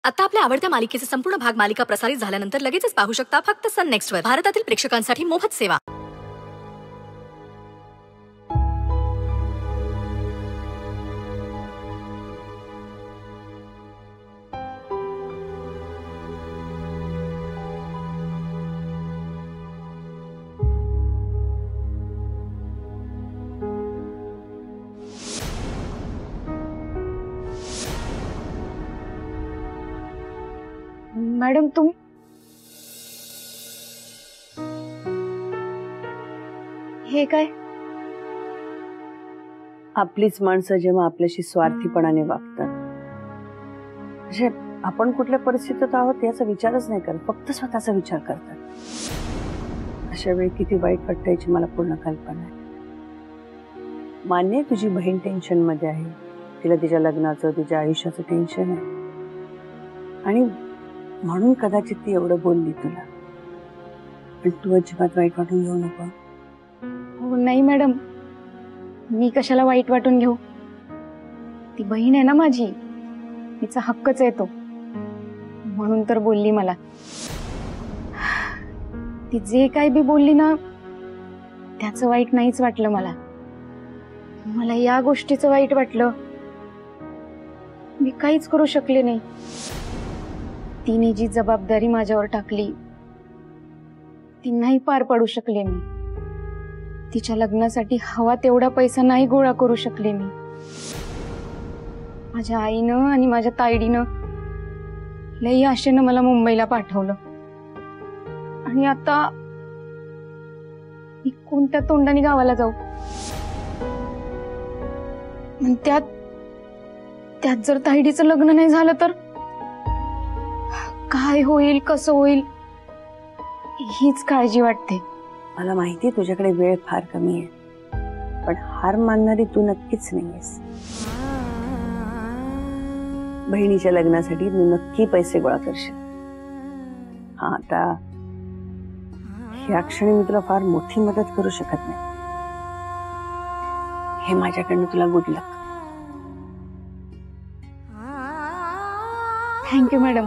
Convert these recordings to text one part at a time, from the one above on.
आता आपल्या आवडत्या मालिकेचे संपूर्ण भाग मालिका प्रसारित झाल्यानंतर लगेचच पाहू शकता फक्त सन नेक्स्ट वर. भारतातील प्रेक्षकांसाठी मोफत सेवा. मॅडम तुम्ही हे काय? आपलीच माणसं जेव्हा आपल्याशी स्वार्थीपणाने वागतात, म्हणजे आपण कुठल्या परिस्थितीत आहोत याचा विचारच नाही करत, फक्त स्वतःचा विचार करतात, अशा वेळी किती वाईट वाटतं याची मला पूर्ण कल्पना आहे. मान्य आहे तुझी बहीण टेन्शन मध्ये आहे, तिला तिच्या लग्नाचं तिच्या आयुष्याचं टेन्शन आहे आणि म्हणून कदाचित ती एवढं बोलली तुला, पण तू अजिबात वाईट वाटून घेऊ नको. हो नाही मॅडम, मी कशाला वाईट वाटून घेऊ? ती बहीण आहे ना माझी, तिचा हक्कच आहे तो, म्हणून तर बोलली मला. ती जे काही बी बोलली ना त्याचं वाईट नाहीच वाटलं मला. मला या गोष्टीचं वाईट वाटलं, मी काहीच करू शकले नाही. तिने जी जबाबदारी माझ्यावर टाकली ती नाही पार पाडू शकले मी. तिच्या लग्नासाठी हवा तेवढा पैसा नाही गोळा करू शकले मी. माझ्या आईनं आणि माझ्या ताईडीनं लई आशेनं मला मुंबईला पाठवलं आणि आता मी कोणत्या तोंडाने गावाला जाऊ? त्यात जर ताईडीचं लग्न नाही झालं तर काय होईल, कसं होईल हीच काळजी वाटते. मला माहिती आहे तुझ्याकडे वेळ फार कमी आहे, पण हार मानणारी तू नक्कीच नाहीयेस. बहिणीच्या लग्नासाठी तू नक्की पैसे गोळा करशील. हा, आता ह्या क्षणी मी तुला फार मोठी मदत करू शकत नाही, हे माझ्याकडनं तुला गुड लक. Thank you madam.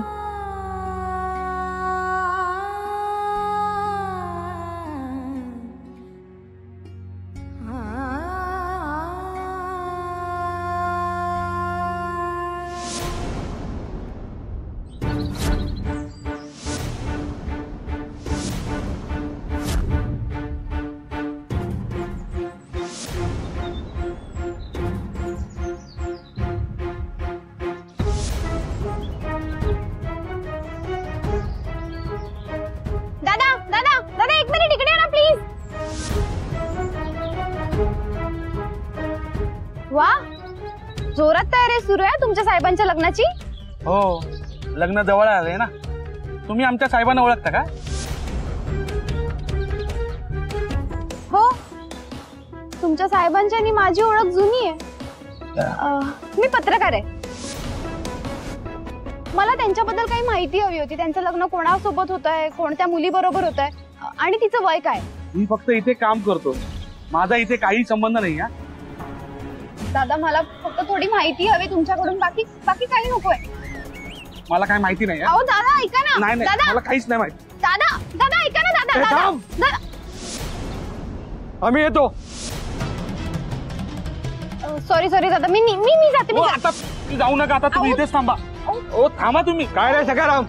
वा, जोरात तयारी सुरू आहे तुमच्या साहेबांच्या लग्नाची. हो, लग्न जवळ आलंय ना. तुम्ही आमच्या साहेबांना ओळखता का? हो, तुमच्या साहेबांची आणि माझी ओळख जुनी आहे. मी पत्रकार आहे. मला त्यांच्याबद्दल काही माहिती हवी होती. त्यांचं लग्न कोणासोबत होत आहे, कोणत्या मुली बरोबर होत आहे आणि तिचं वय काय? मी फक्त इथे काम करतो, माझा इथे काही संबंध नाही. दादा, मला फक्त थोडी माहिती हवी तुमच्याकडून, बाकी काही नकोय. मला काय माहिती नाही. अहो दादा ऐका ना. नाही नाही, मला काहीच नाही माहिती. दादा ऐका ना. दादा आम्ही येतो. सॉरी दादा, मी जाते. आता जाऊ नका, आता तुम्ही इथेच थांबा. ओ थांबा तुम्ही. काय रे सखाराम,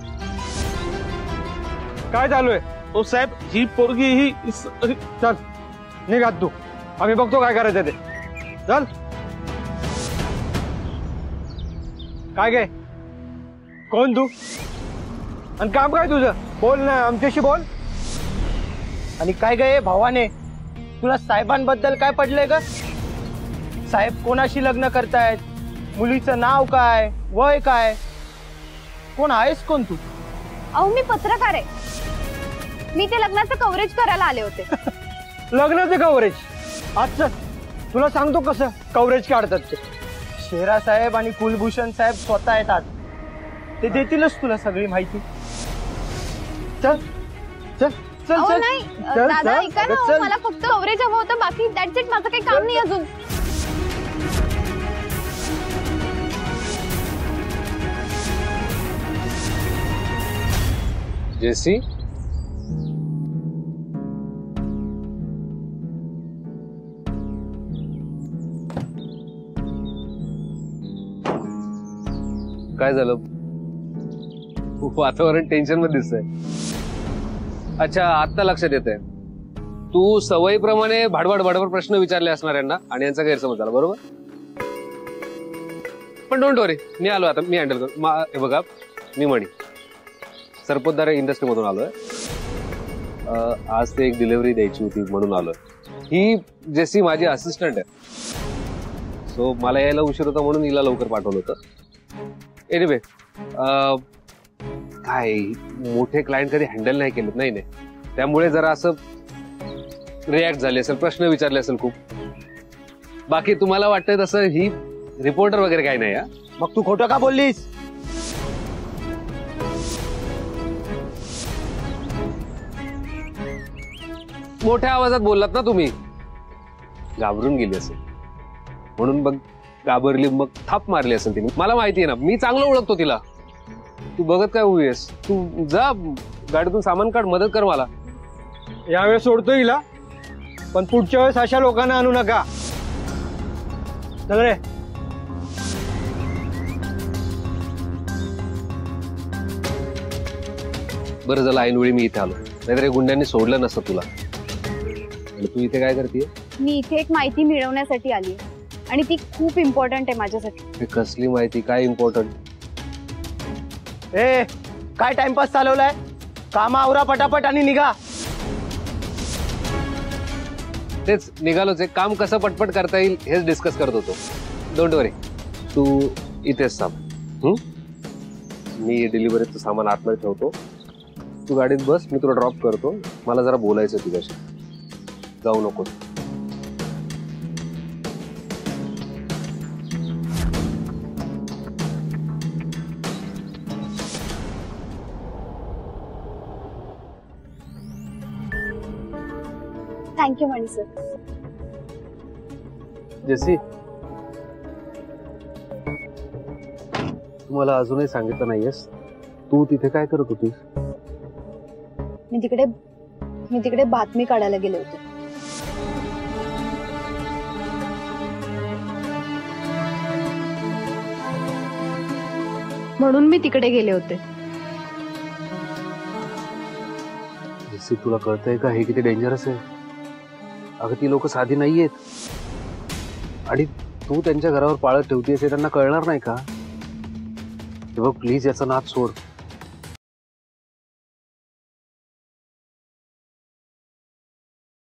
काय चालू आहे? ओ साहेब, ही पोरगी ही चल निघात तू, आम्ही बघतो काय करायचं ते. चल. काय गे, कोण तू आणि काम काय तुझं? बोल ना, आमच्याशी बोल. आणि काय गे भावाने, तुला साहेबांबद्दल काय पडलंय ग? साहेब कोणाशी लग्न करतायत? मुलीचं नाव काय, वय काय, कोण आहेस कोण तू? अहो मी पत्रकार आहे. मी ते लग्नाचं कव्हरेज करायला आले होते. लग्नाचं कव्हरेज? अच्छा, तुला सांगतो कसं कव्हरेज काढतात ते. शेरा साहेब आणि कुलभूषण साहेब स्वतः येतात, ते देतीलच तुला सगळी माहिती. चल चल चल चल. नाही दादा ऐका ना, मला फक्त कव्हरेज हवं होतं, बाकी दॅट्स इट. माझं काही काम नाही अजून. जेसी काय झालं? वातावरण टेन्शन मध्ये दिसतंय. अच्छा, आता लक्षात येत आहे. तू सवयीप्रमाणे भाडभाड भाडभाड प्रश्न विचारले असणार यांना आणि यांचा गैरसमज झाला, बरोबर? पण डोंट वरी, मी आलो आता, मी हँडल करतो. हे बघा, मी मणी सरपोतदार इंडस्ट्रीमधून आलोय. आज ते एक डिलिव्हरी द्यायची होती म्हणून आलोय. ही जेसी माझी असिस्टंट आहे, सो मला यायला उशीर होता म्हणून हिला लवकर पाठवलं होतं. एनिवे, काय मोठे क्लायंट कधी हँडल नाही केलेत, नाही त्यामुळे जरा असं रिॲक्ट झाले असेल, प्रश्न विचारले असेल खूप. बाकी तुम्हाला वाटतंय तसं ही रिपोर्टर वगैरे काही नाही. मग तू खोटं का बोललीस? मोठ्या आवाजात बोललात ना तुम्ही, घाबरून गेली असेल म्हणून मग घाबरली, मग थाप मारली असेल तिने. मला माहिती आहे ना, मी चांगलं ओळखतो तिला. तू बघत काय उभी आहेस? तू जा गाडीतून सामान काढ, मदत कर मला. यावेळेस सोडतो हिला, पण पुढच्या वेळेस अशा लोकांना आणू नका. चल रे. बरं झालं ऐनवेळी मी इथे आलो, नाहीतर गुंड्यांनी सोडलं नसतं तुला. आणि तू इथे काय करतेय? मी इथे एक माहिती मिळवण्यासाठी आली आणि ती खूप इम्पॉर्टंट आहे माझ्यासाठी. कसली माहिती? काय इम्पॉर्टंट? ए, काय टाइमपास चालवलाय? कामा आवरा पटापट आणि निघा. तेच निघालोच आहे. काम कसं पटपट करता येईल हेच डिस्कस करत होतो. डोंट वरी, तू इथेच थांब. मी डिलिव्हरीचं सामान आतमध्ये ठेवतो, तू गाडीत बस, मी तुला ड्रॉप करतो. मला जरा बोलायचं तुझ्याशी. जाऊ नको. थँक्यू मणी सर. जेसी, तुम्हाला अजूनही सांगितलं नाहीयेस, तू तिथे काय करत होतीस? मी तिकडे बातमी काढायला गेले होते. म्हणून मी तिकडे गेले होते. जेसी, तुला कळतंय का हे किती डेंजरस आहे? अगं ती लोक साधी नाहीयेत, आणि तू त्यांच्या घरावर पाळत ठेवतेस हे त्यांना कळणार नाही का? हे बघ, प्लीज याचा नाद सोड.